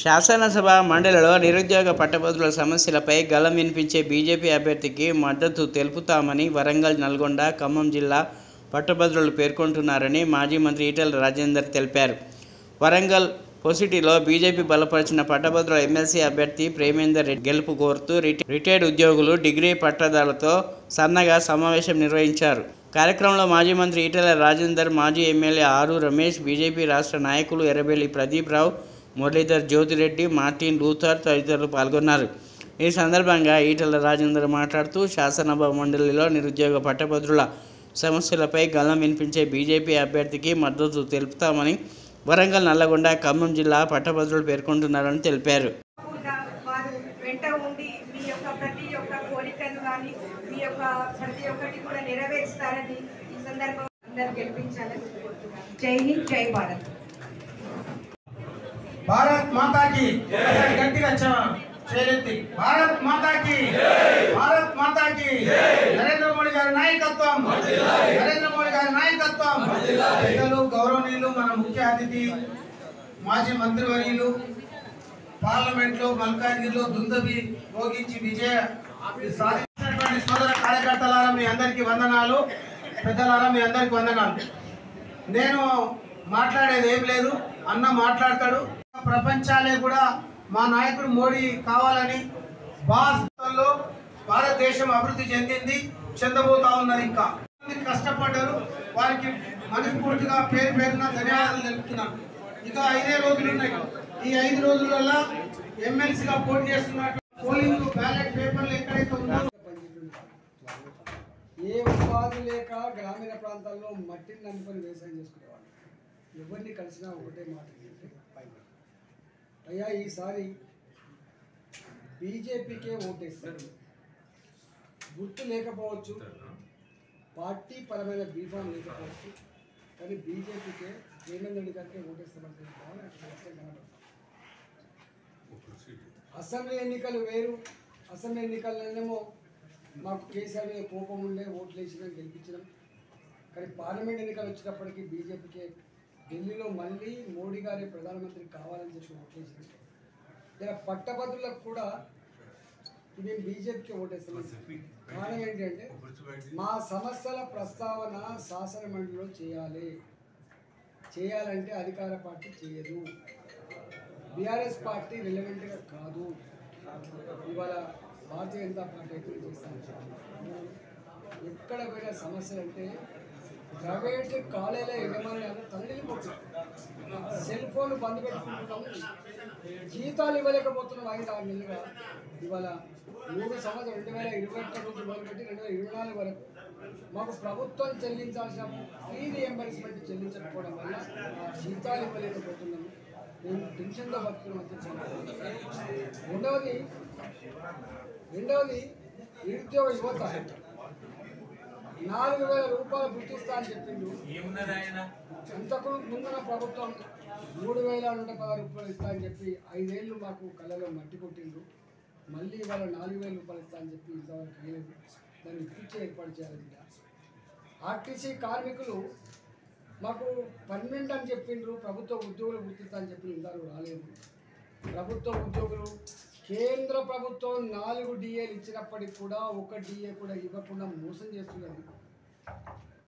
శాసనసభ మండలిలో నిరుద్యోగ పట్టభద్రుల సమస్యలపై గళం వినిపించే బీజేపీ అభ్యర్థికి మద్దతు తెలుపుతామని వరంగల్, నల్గొండ, ఖమ్మం జిల్లా పట్టభద్రులు పేర్కొంటున్నారని మాజీ మంత్రి ఈటెల రాజేందర్ తెలిపారు. వరంగల్ పొసిటీలో బీజేపీ బలపరిచిన పట్టభద్రుల ఎమ్మెల్సీ అభ్యర్థి ప్రేమేందర్ రెడ్డి గెలుపు కోరుతూ రిటైర్డ్ ఉద్యోగులు, డిగ్రీ పట్టదారులతో సన్నగా సమావేశం నిర్వహించారు. కార్యక్రమంలో మాజీ మంత్రి ఈటెల రాజేందర్, మాజీ ఎమ్మెల్యే ఆరు రమేష్, బీజేపీ రాష్ట్ర నాయకులు ఎర్రబెల్లి ప్రదీప్ రావు, మురళీధర్, జ్యోతిరెడ్డి, మార్టిన్ లూథర్ తదితరులు పాల్గొన్నారు. ఈ సందర్భంగా ఈటెల రాజేందర్ మాట్లాడుతూ శాసనసభ మండలిలో నిరుద్యోగ పట్టభద్రుల సమస్యలపై గళం వినిపించే బీజేపీ అభ్యర్థికి మద్దతు తెలుపుతామని వరంగల్, నల్లగొండ, ఖమ్మం జిల్లా పట్టభద్రులు పేర్కొంటున్నారని తెలిపారు. భారత్ మాతా కి గట్టిగా చేరెత్తి భారత్ మాతా కి, భారత్ మాతా కి. నరేంద్ర మోడీ గారి నాయకత్వం, నరేంద్ర మోడీ గారి నాయకత్వం. పెద్దలు, గౌరవనీయులు, మన ముఖ్య అతిథి మాజీ మంత్రివర్యులు, పార్లమెంట్లో మల్కాజ్గిరిలో దుందబి భోగించి విజయ సాధించినటువంటి సోదర కార్యకర్తలారా మీ అందరికీ వందనాలు. పెద్దలారా మీ అందరికీ వందనాలు. నేను మాట్లాడేది ఏం లేదు, అన్న మాట్లాడతాడు. ప్రపంచాలే కూడా మా నాయకుడు మోడీ కావాలని భారతదేశంలో భారతదేశం అభివృద్ధి చెందింది, చెందబోతా ఉన్నది. ఇంకా కష్టపడ్డారు, వారికి మనస్ఫూర్తిగా పేరు పేరున ధన్యవాదాలు తెలుపుతున్నాను. ఇక 5 రోజులు ఉన్నాయి. ఈ 5 రోజులలో ఎమ్మెల్సీగా పోటీ చేస్తున్నట్టు పోలింగ్ బ్యాలెట్ పేపర్లు ఎక్కడైతే ఉందో ఏ ఉపాధి లేక గ్రామీణ ప్రాంతాల్లో మట్టిని నమ్ముకొని వ్యవసాయం చేసుకునేవాళ్ళు. ఎవరిని కలిసినా ఒకటే మాట ఏంటంటే, అయ్యా ఈసారి బీజేపీకే ఓటేస్తారు. గుర్తు లేకపోవచ్చు, పార్టీ పరమైన బీఫామ్ లేకపోవచ్చు, కానీ బీజేపీకే ప్రేమేందర్ గారికే ఓటేస్తామని అసెంబ్లీ ఎన్నికలు వేరు. అసెంబ్లీ ఎన్నికలనేమో మాకు కేసీఆర్ మీద కోపం ఉండే ఓట్లు వేసినాం, గెలిపించినాం. కానీ పార్లమెంట్ ఎన్నికలు వచ్చినప్పటికీ బీజేపీకి ఢిల్లీలో మళ్ళీ మోడీ గారి ప్రధానమంత్రి కావాలని చెప్పి ఓట్లు వేసినాం. ఇలా పట్టభద్రులకు కూడా మేము బీజేపీకి ఓటేస్తాం. కారణం ఏంటంటే, మా సమస్యల ప్రస్తావన శాసన మండలిలో చేయాలంటే అధికార పార్టీ చేయదు, బీఆర్ఎస్ పార్టీ రిలవెంట్గా కాదు. ఇవాళ భారతీయ జనతా పార్టీ అయితే చేస్తాను. ఎక్కడ పోయిన సమస్యలు అంటే ప్రైవేట్ కాలేజీల యజమాన్యాలు తల్లిపోతున్నాం, సెల్ ఫోన్లు బంద్ పెట్టుకుంటున్నాము, జీతాలు ఇవ్వలేకపోతున్నాం. 5-6 నెలలుగా ఇవాళ 3 సంవత్సరాలు 2021 నుంచి మొదలుపెట్టి 2024 వరకు మాకు ప్రభుత్వం చెల్లించాల్సిన ఫీ రియంబర్స్మెంట్ చెల్లించకపోవడం వల్ల జీతాలు ఇవ్వలేకపోతున్నాము. మేము టెన్షన్లో బతుకున్నాం. రెండవది నిరుద్యోగ యువత 4,000 రూపాయలు గుర్తిస్తా అని చెప్పిండు. అంతకు ముందున్న ప్రభుత్వం 3,116 రూపాయలు ఇస్తా అని చెప్పి 5 ఏళ్ళు మాకు కళ్ళలో మట్టి కొట్టిండ్రు. మళ్ళీ ఇవాళ 4,000 రూపాయలు ఇస్తా అని చెప్పి ఇంతవరకు లేదు. దాన్ని ఇప్పించి ఏర్పాటు చేయాలి. ఆర్టీసీ కార్మికులు మాకు పర్మనెంట్ అని చెప్పిండ్రు, ప్రభుత్వ ఉద్యోగులు గుర్తిస్తా అని చెప్పి ఇంతవరకు రాలేదు. ప్రభుత్వ ఉద్యోగులు కేంద్ర ప్రభుత్వం 4 డిఏలు ఇచ్చినప్పటికి కూడా 1 డిఏ కూడా ఇవ్వకుండా మోసం చేస్తున్నది.